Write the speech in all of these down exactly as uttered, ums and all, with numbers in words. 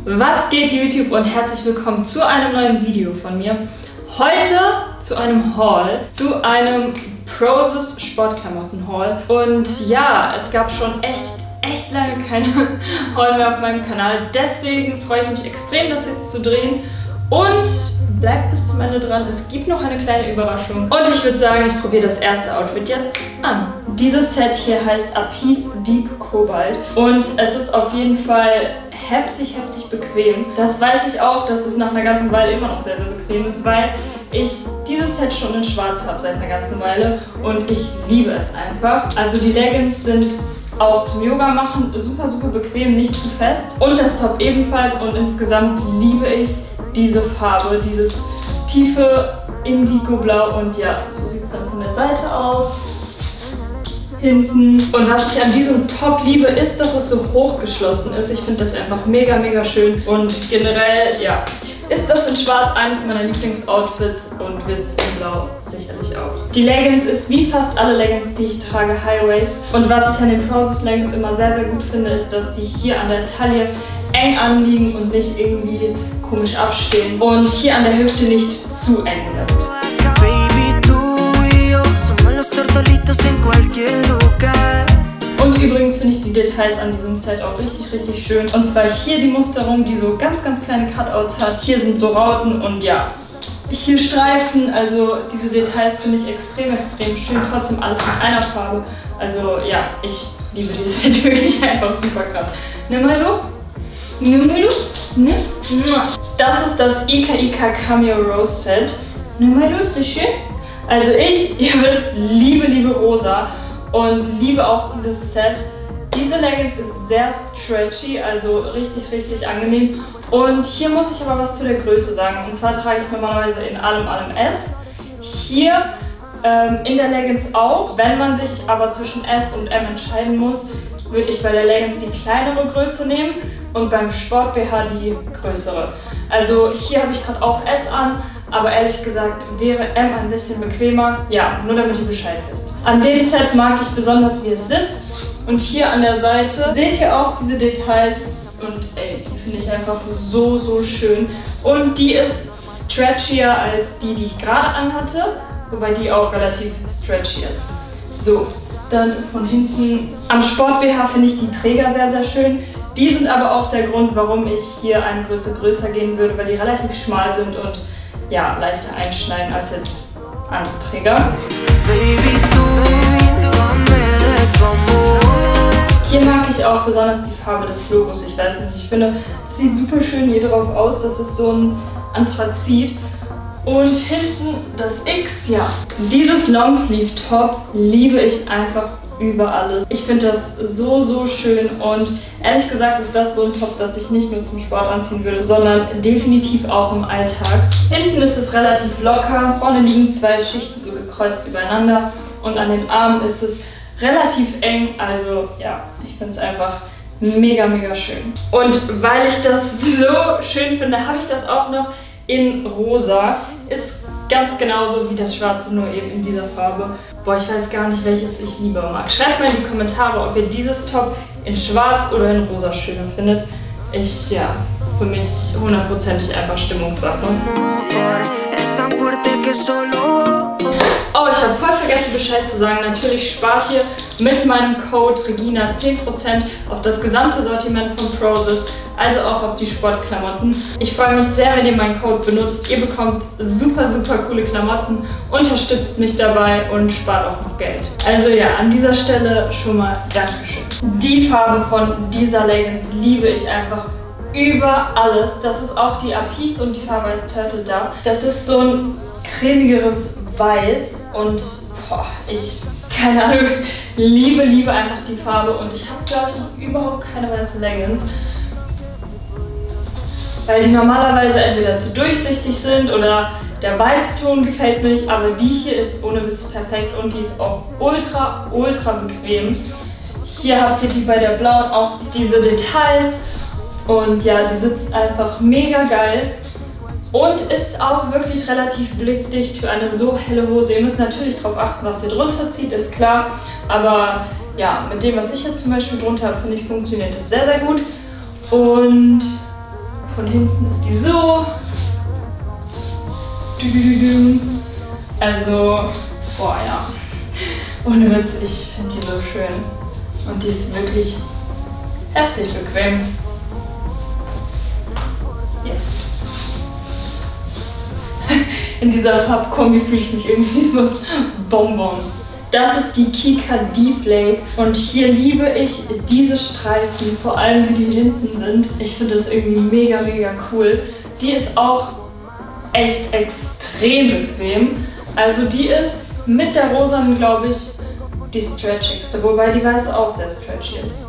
Was geht YouTube und herzlich willkommen zu einem neuen Video von mir. Heute zu einem Haul, zu einem Prozess Sportklamotten Haul. Und ja, es gab schon echt, echt lange keine Haul mehr auf meinem Kanal. Deswegen freue ich mich extrem, das jetzt zu drehen. Und bleibt bis zum Ende dran, es gibt noch eine kleine Überraschung. Und ich würde sagen, ich probiere das erste Outfit jetzt an. Dieses Set hier heißt Apis Deep Cobalt. Und es ist auf jeden Fall heftig, heftig bequem. Das weiß ich auch, dass es nach einer ganzen Weile immer noch sehr, sehr bequem ist, weil ich dieses Set schon in schwarz habe seit einer ganzen Weile und ich liebe es einfach. Also die Leggings sind auch zum Yoga machen super, super bequem, nicht zu fest. Und das Top ebenfalls und insgesamt liebe ich diese Farbe, dieses tiefe Indigo-Blau und ja, so sieht es dann von der Seite aus. Hinten. Und was ich an diesem Top liebe, ist, dass es so hochgeschlossen ist. Ich finde das einfach mega, mega schön. Und generell, ja, ist das in Schwarz eines meiner Lieblingsoutfits und Witz in Blau sicherlich auch. Die Leggings ist wie fast alle Leggings, die ich trage, High Waist. Und was ich an den Prozess Leggings immer sehr, sehr gut finde, ist, dass die hier an der Taille eng anliegen und nicht irgendwie komisch abstehen. Und hier an der Hüfte nicht zu eng sind. Und übrigens finde ich die Details an diesem Set auch richtig, richtig schön. Und zwar hier die Musterung, die so ganz, ganz kleine Cutouts hat. Hier sind so Rauten und ja, hier Streifen. Also diese Details finde ich extrem, extrem schön. Trotzdem alles in einer Farbe. Also ja, ich liebe dieses Set wirklich einfach super krass. Nimm mal du. Nimm mal du. Nimm. Das ist das Ika Ika Cameo Rose Set. Nimm mal du, ist das schön? Also ich, ihr wisst, liebe, liebe rosa und liebe auch dieses Set. Diese Leggings ist sehr stretchy, also richtig, richtig angenehm. Und hier muss ich aber was zu der Größe sagen. Und zwar trage ich normalerweise in allem, allem S. Hier ähm, in der Leggings auch. Wenn man sich aber zwischen S und M entscheiden muss, würde ich bei der Leggings die kleinere Größe nehmen und beim Sport-B H die größere. Also hier habe ich gerade auch S an. Aber ehrlich gesagt wäre M ein bisschen bequemer. Ja, nur damit ihr Bescheid wisst. An dem Set mag ich besonders, wie es sitzt. Und hier an der Seite seht ihr auch diese Details. Und ey, die finde ich einfach so, so schön. Und die ist stretchier als die, die ich gerade anhatte. Wobei die auch relativ stretchy ist. So, dann von hinten. Am Sport-B H finde ich die Träger sehr, sehr schön. Die sind aber auch der Grund, warum ich hier eine Größe größer gehen würde, weil die relativ schmal sind und ja, leichter einschneiden als jetzt andere Träger. Hier mag ich auch besonders die Farbe des Logos. Ich weiß nicht, ich finde, es sieht super schön hier drauf aus. Das ist so ein Anthrazit. Und hinten das X, ja. Dieses Longsleeve-Top liebe ich einfach über alles. Ich finde das so, so schön und ehrlich gesagt ist das so ein Top, das ich nicht nur zum Sport anziehen würde, sondern definitiv auch im Alltag. Hinten ist es relativ locker, vorne liegen zwei Schichten so gekreuzt übereinander und an den Armen ist es relativ eng, also ja, ich finde es einfach mega, mega schön. Und weil ich das so schön finde, habe ich das auch noch in rosa. Ist ganz genauso wie das schwarze, nur eben in dieser Farbe. Boah, ich weiß gar nicht, welches ich lieber mag. Schreibt mal in die Kommentare, ob ihr dieses Top in schwarz oder in rosa schöner findet. Ich, ja, für mich hundertprozentig einfach Stimmungssache. Oh, ich habe voll vergessen Bescheid zu sagen. Natürlich spart ihr mit meinem Code Regina zehn Prozent auf das gesamte Sortiment von Prozess, also auch auf die Sportklamotten. Ich freue mich sehr, wenn ihr meinen Code benutzt. Ihr bekommt super, super coole Klamotten, unterstützt mich dabei und spart auch noch Geld. Also ja, an dieser Stelle schon mal Dankeschön. Die Farbe von dieser Leggings liebe ich einfach über alles. Das ist auch die Apis und die Farbe heißt Turtle Dove. Das ist so ein cremigeres Weiß und boah, ich, keine Ahnung, liebe, liebe einfach die Farbe und ich habe, glaube ich, noch überhaupt keine weißen Leggings, weil die normalerweise entweder zu durchsichtig sind oder der weiße Ton gefällt mir nicht, aber die hier ist ohne Witz perfekt und die ist auch ultra, ultra bequem. Hier habt ihr wie bei der blauen auch diese Details und ja, die sitzt einfach mega geil. Und ist auch wirklich relativ blickdicht für eine so helle Hose. Ihr müsst natürlich darauf achten, was ihr drunter zieht, ist klar. Aber ja, mit dem, was ich jetzt zum Beispiel drunter habe, finde ich, funktioniert das sehr, sehr gut. Und Von hinten ist die so. Also, boah ja. Ohne Witz, ich finde die so schön. Und die ist wirklich heftig bequem. Yes. In dieser Farbkombi fühle ich mich irgendwie so Bonbon. Das ist die Kika Deep Lake und hier liebe ich diese Streifen, vor allem wie die hinten sind. Ich finde das irgendwie mega, mega cool. Die ist auch echt extrem bequem. Also die ist mit der rosanen, glaube ich, die stretchigste, wobei die weiße auch sehr stretchy ist.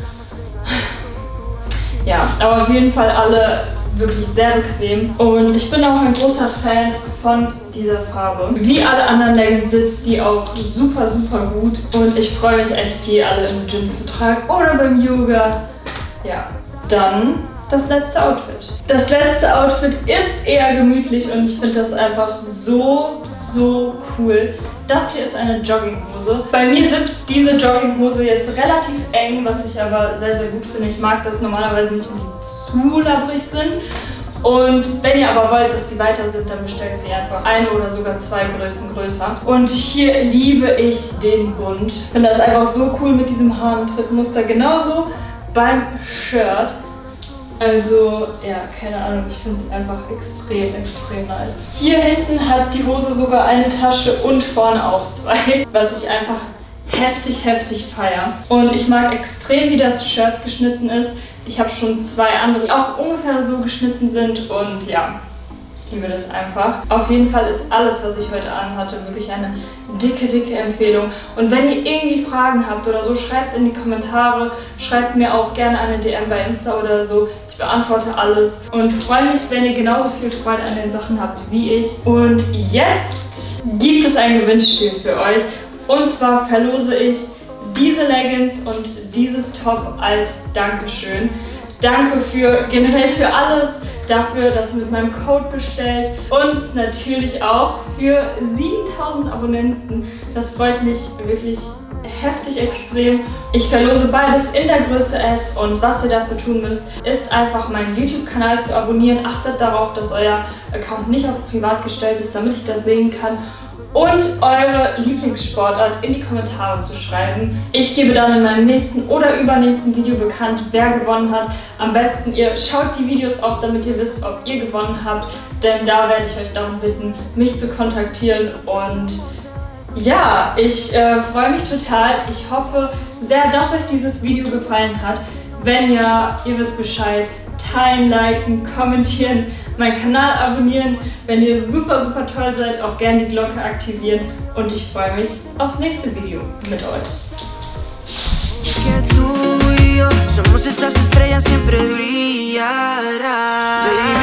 Ja, aber auf jeden Fall alle wirklich sehr bequem und ich bin auch ein großer Fan von dieser Farbe. Wie alle anderen Leggings sitzt die auch super, super gut und ich freue mich echt, die alle im Gym zu tragen oder beim Yoga. Ja, dann das letzte Outfit. Das letzte Outfit ist eher gemütlich und ich finde das einfach so, so cool. Das hier ist eine Jogginghose. Bei mir sitzt diese Jogginghose jetzt relativ eng, was ich aber sehr, sehr gut finde. Ich mag das normalerweise nicht, wenn die zu labbrig sind. Und wenn ihr aber wollt, dass die weiter sind, dann bestellt sie einfach eine oder sogar zwei Größen größer. Und hier liebe ich den Bund. Ich finde das einfach so cool mit diesem Hahnentrittmuster. Genauso beim Shirt. Also, ja, keine Ahnung, ich finde es einfach extrem, extrem nice. Hier hinten hat die Hose sogar eine Tasche und vorne auch zwei, was ich einfach heftig, heftig feiere. Und ich mag extrem, wie das Shirt geschnitten ist. Ich habe schon zwei andere, die auch ungefähr so geschnitten sind und ja, ich liebe das einfach. Auf jeden Fall ist alles, was ich heute anhatte, wirklich eine dicke, dicke Empfehlung. Und wenn ihr irgendwie Fragen habt oder so, schreibt es in die Kommentare. Schreibt mir auch gerne eine D M bei Insta oder so. Ich beantworte alles und freue mich, wenn ihr genauso viel Freude an den Sachen habt wie ich. Und jetzt gibt es ein Gewinnspiel für euch. Und zwar verlose ich diese Leggings und dieses Top als Dankeschön. Danke für generell für alles, dafür, dass ihr mit meinem Code bestellt und natürlich auch für siebentausend Abonnenten. Das freut mich wirklich heftig extrem. Ich verlose beides in der Größe S und was ihr dafür tun müsst, ist einfach meinen YouTube-Kanal zu abonnieren. Achtet darauf, dass euer Account nicht auf privat gestellt ist, damit ich das sehen kann. Und eure Lieblingssportart in die Kommentare zu schreiben. Ich gebe dann in meinem nächsten oder übernächsten Video bekannt, wer gewonnen hat. Am besten ihr schaut die Videos auch, damit ihr wisst, ob ihr gewonnen habt. Denn da werde ich euch darum bitten, mich zu kontaktieren. Und ja, ich äh, freue mich total. Ich hoffe sehr, dass euch dieses Video gefallen hat. Wenn ja, ihr wisst Bescheid. Teilen, liken, kommentieren, meinen Kanal abonnieren. Wenn ihr super, super toll seid, auch gerne die Glocke aktivieren. Und ich freue mich aufs nächste Video mit euch. Somos esas estrellas siempre brillarán.